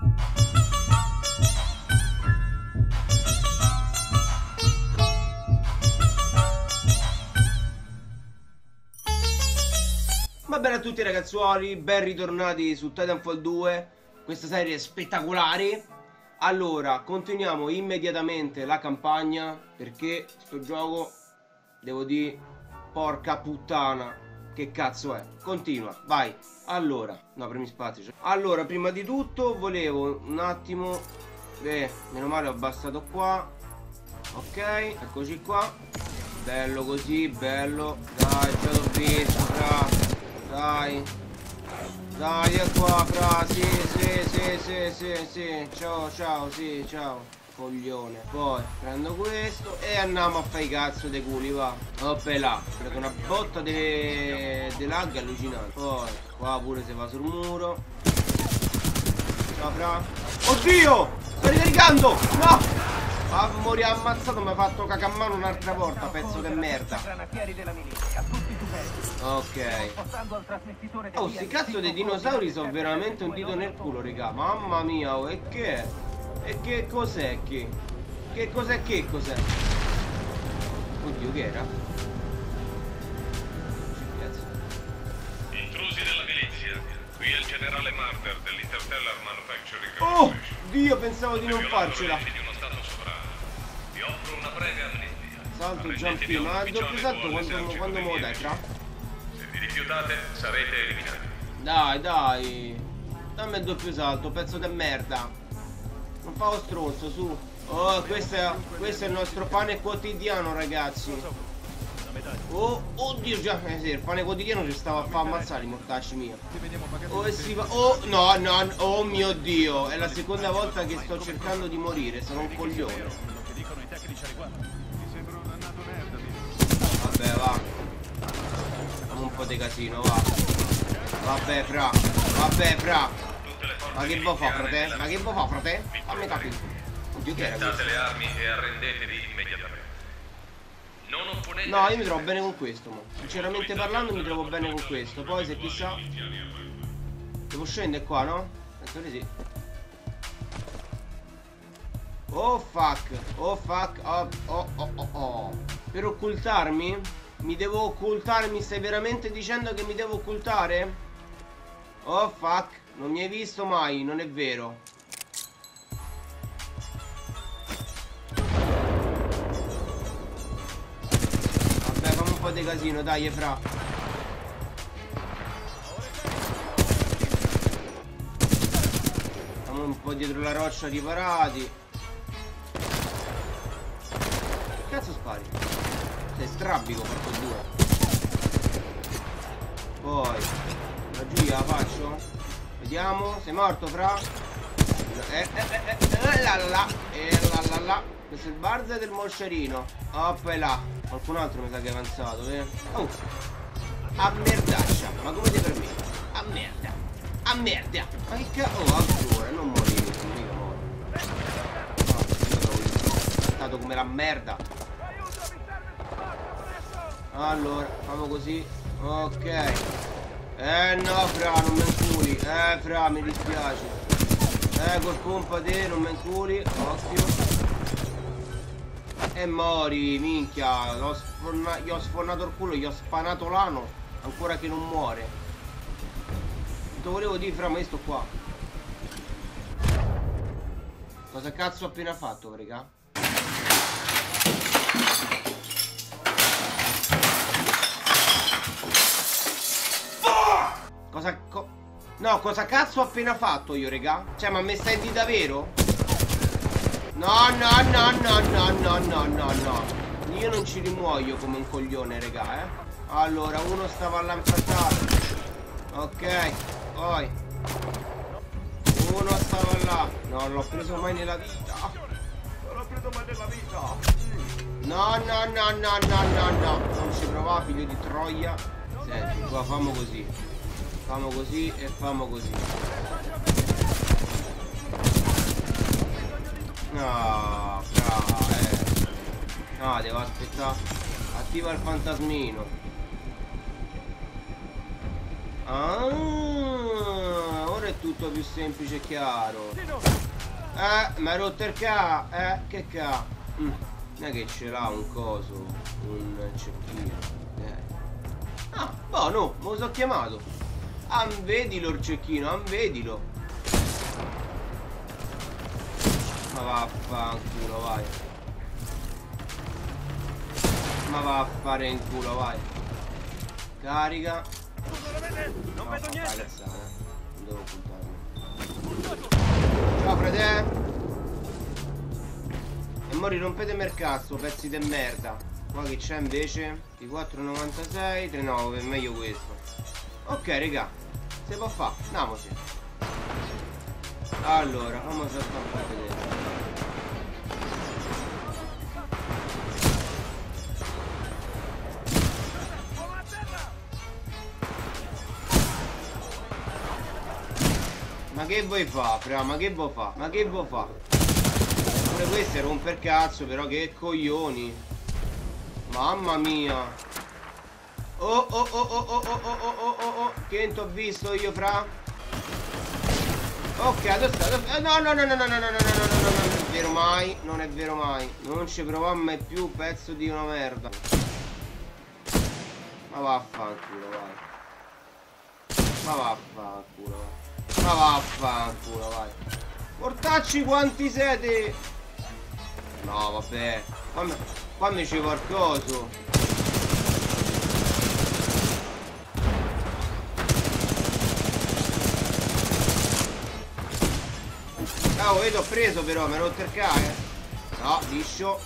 Va bene a tutti ragazzuoli, ben ritornati su Titanfall 2, questa serie è spettacolare. Allora, continuiamo immediatamente la campagna, perché sto gioco, devo dire, porca puttana, che cazzo è? Continua, vai. Allora, no, premi spazio. Allora, prima di tutto volevo un attimo, meno male ho abbassato qua. Ok, eccoci qua. Bello così, bello. Dai, già l'ho visto, fra. Dai, dai, è qua, fra, sì, ciao, ciao, sì, ciao, coglione. Poi prendo questo e andiamo a fare i cazzo dei culi, va. Oppe là, prendo una botta di lag allucinante. Poi, qua pure si va sul muro. Ciao, fra. Oddio, sto ricaricando, no! Ah, morì ammazzato, mi ha fatto caca a mano un'altra volta, pezzo di merda. Ok. Oh, sti cazzo dei dinosauri sono veramente un dito nel culo, raga. Mamma mia, oh, e che è? E che cos'è che? Che cos'è che cos'è? Oddio, che era? Intrusi della milizia. Qui è il generale Marder dell'Interstellar Manufacturing Oh, Corporation. Dio, pensavo di non farcela. Di uno stato sovrano. Vi offro una breve amnistia. Salto, jump in, ma il doppio salto quando me lo dai, fra? Se vi rifiutate, sarete eliminati. Dai, dai. Dammi il doppio salto, pezzo di merda. Non fa lo stronzo, su. Oh, questo è il nostro pane quotidiano, ragazzi. Oh, oddio, già, sì, il pane quotidiano ci stava a far ammazzare i mortacci mia. Oh, si va. Oh, no, no, oh mio Dio. È la seconda volta che sto cercando di morire, sono un coglione. Vabbè, va. Facciamo un po' di casino, va. Vabbè, fra. Vabbè, fra. Ma che vuoi fa, frate? Ma che vuoi fa, frate? Fammi capire. Oddio, che era questo? Date le armi e arrendetevi immediatamente. Non opponete. No, io mi trovo bene con questo, ma sinceramente parlando mi trovo bene con questo. Poi se chissà. Devo scendere qua, no? Penso di sì. Oh fuck. Oh fuck. Oh. Per occultarmi? Mi devo occultare? Mi stai veramente dicendo che mi devo occultare? Oh fuck. Non mi hai visto mai, non è vero. Vabbè, fammi un po' di casino, dai, fra. Fammi un po' dietro la roccia riparati. Che cazzo spari? Sei strabico, porco due. Poi laggiù la faccio. Vediamo, sei morto, fra? La. Questo è il barza del moscerino. Oppa là. Qualcun altro mi sa che è avanzato, Oh. A merdaccia. Ma come ti permetti? A merda. A merda. Ma che cazzo? Oh, ancora, non morire, non mica muore. No, è stato come la merda. Allora, facciamo così. Ok. No, fra, non me inculi. Fra, mi dispiace. Col pompa te, non me inculi. Occhio. E mori, minchia. Gli ho sfornato il culo, gli ho spanato l'ano. Ancora che non muore. Ti volevo dire, fra, ma io sto qua. Cosa cazzo ho appena fatto, raga? No, cosa cazzo ho appena fatto io, raga? Cioè, ma mi stai di davvero? No. Io non ci rimuoio come un coglione, raga, Allora, uno stava là infrattato. Ok, poi uno stava là. No, non l'ho preso mai nella vita. Non l'ho preso mai nella vita. No. Non ci provava, figlio di troia. Senti, qua famo così. Famo così e famo così. No, No, devo aspettare. Attiva il fantasmino. Ah, ora è tutto più semplice e chiaro. Mi ha rotto il che non è che ce l'ha un coso, un cecchino. Ah, boh, no, me lo so chiamato. Vedilo il cecchino, vedilo. Ma vaffanculo, vai. Ma va a fare in culo, vai. Carica. Non vedo niente. Non devo puntarmi. Ciao frate. E mo rompetemi il cazzo, pezzi di merda. Qua che c'è invece? Di 4,96, 3,9, è meglio questo. Ok raga, si può fare, andiamoci. Allora, come si sta a vedere. Ma che vuoi fa, fra? Ma che vuoi fa? Ma che vuoi fa? Pure questo rompe il cazzo, però che coglioni. Mamma mia. Oh. Che non t'ho visto io, fra? Ok, adesso no, non è vero mai. Non è vero mai. Non ci proviamo mai più, pezzo di una merda. Ma vaffanculo, vai. Ma vaffanculo, vai. Ma vaffanculo, vai. Portacci quanti siete. No, vabbè. Fammi c'è qualcosa. Cavolo, vedo, ho preso però, mi ero rotto il cane. No, liscio.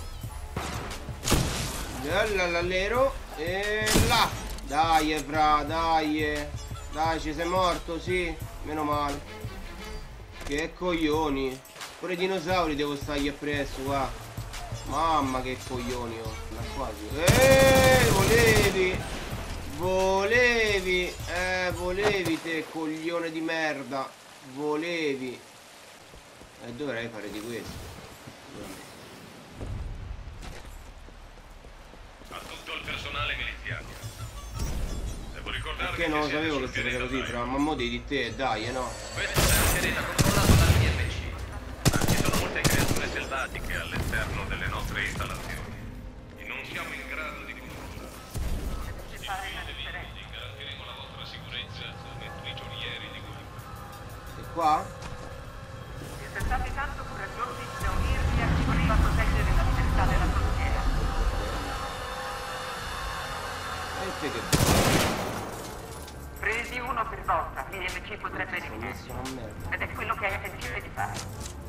L'allero. E là. Dai, fra, dai. Dai, ci sei morto, sì. Meno male. Che coglioni. Pure i dinosauri devo stargli appresso, qua. Mamma che coglioni, oh. Da quasi. Volevi te, coglione di merda. Volevi. Dovrei fare di questo. A tutto il personale miliziano. Devo ricordare perché non lo sapevo che si faceva così, fra mamma di te, dai, no. Questa è una pianeta controllato dall'IMC. Ma ci sono molte creature selvatiche all'interno delle nostre installazioni. E non siamo in grado di controllarle. Garantiremo la vostra sicurezza come prigionieri di guerra. E qua? Siete stati tanto coraggiosi da unirvi a chi voleva proteggere la libertà della frontiera. E te che Presi uno per volta, l'IMC potrebbe eliminarsi. Ed è quello che hai intenzione di fare.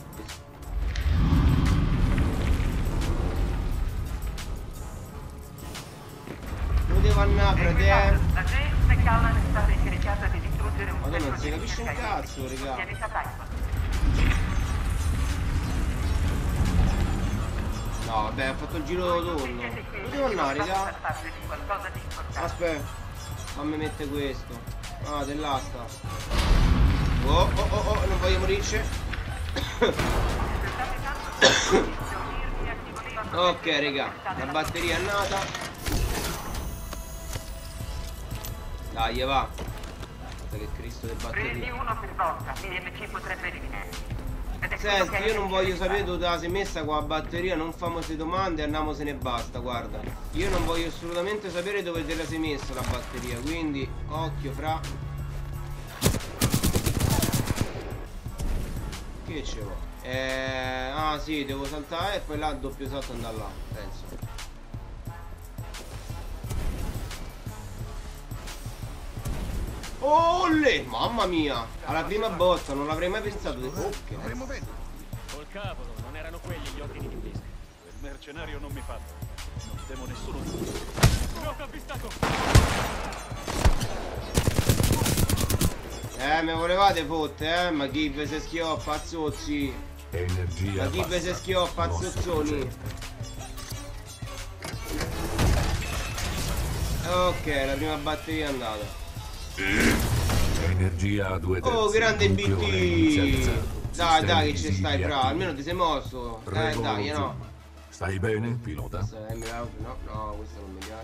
Dove devo andare, frate? La gente e Callan è stata incaricata di distruggere un Ma tu non centro si di capisce un ricerca cazzo, raga. pianeta Typhon. No, vabbè, ha fatto il giro tonno. Dove devo andare, raga? Aspetta, fammi mettere questo. Ah, dell'asta. Oh, non voglio morirci. Ok, raga, la batteria è nata. Dai, va. Che Cristo del batteria. Prendi uno per volta, l'IMC potrebbe eliminarsi. Senti, io non voglio sapere dove la sei messa qua la batteria, non famo queste domande e andiamosene e basta, guarda. Io non voglio assolutamente sapere dove te la sei messa la batteria, quindi occhio, fra. Che ce vuoi? Ah sì, devo saltare e poi là doppio salto andare là, penso. Olle! Mamma mia! Alla prima botta, non l'avrei mai pensato. Oh, che Col cavolo, non erano quelli gli ordini di Fisk. Quel mercenario non mi fa. Non temo nessuno di voi. Gioco avvistato! me volevate fotte, ma chi ve se schioppa, zozzi? Energia Ma chi ve se schioppa, zozzoni? Ok, la prima batteria è andata. Energia a 2 terzi. Oh, grande BT! Dai, Sistemi che ci stai, visivi fra, attivi. almeno ti sei mosso. Prego, Dai, no. zoom. Stai bene, pilota? No, questo non mi piace.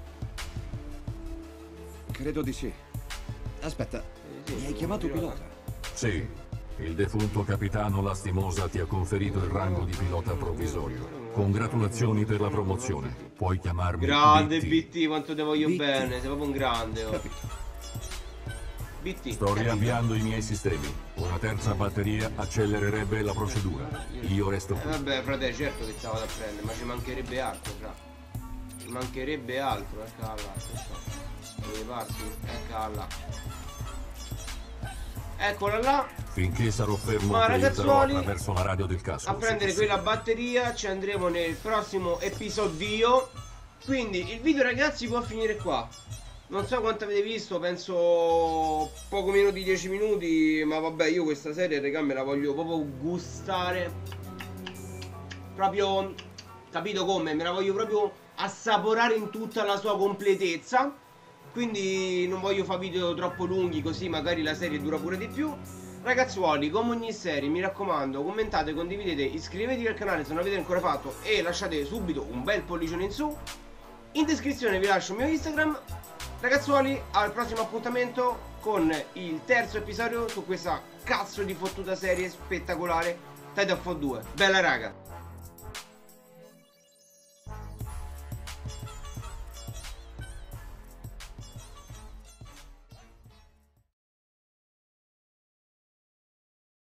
Credo di sì. Aspetta, mi hai chiamato pilota? Sì, il defunto capitano Lastimosa ti ha conferito il rango di pilota provvisorio. Congratulazioni per la promozione. Puoi chiamarmi Grande BT. BT, quanto te voglio bene, sei proprio un grande. Oh. BT. Sto riavviando i miei sistemi. Una terza batteria accelererebbe la procedura. Io resto qui. Vabbè, frate, certo che stavo a prendere, ma ci mancherebbe altro, fra. Ci mancherebbe altro, eccola là. Dove parti? Eccola là. Eccola là. Finché sarò fermo, Ma ragazzuoli, attraverso la radio del caso. a prendere quella batteria, ci andremo nel prossimo episodio. Quindi il video, ragazzi, può finire qua. Non so quanto avete visto, penso poco meno di 10 minuti. Ma vabbè, io questa serie, raga, me la voglio proprio gustare. Proprio, capito come? Me la voglio proprio assaporare in tutta la sua completezza. Quindi non voglio fare video troppo lunghi, così magari la serie dura pure di più. Ragazzuoli, come ogni serie, mi raccomando, commentate, condividete, iscrivetevi al canale se non l'avete ancora fatto e lasciate subito un bel pollicione in su. In descrizione vi lascio il mio Instagram. Ragazzuoli, al prossimo appuntamento con il terzo episodio su questa cazzo di fottuta serie spettacolare Titanfall 2. Bella raga!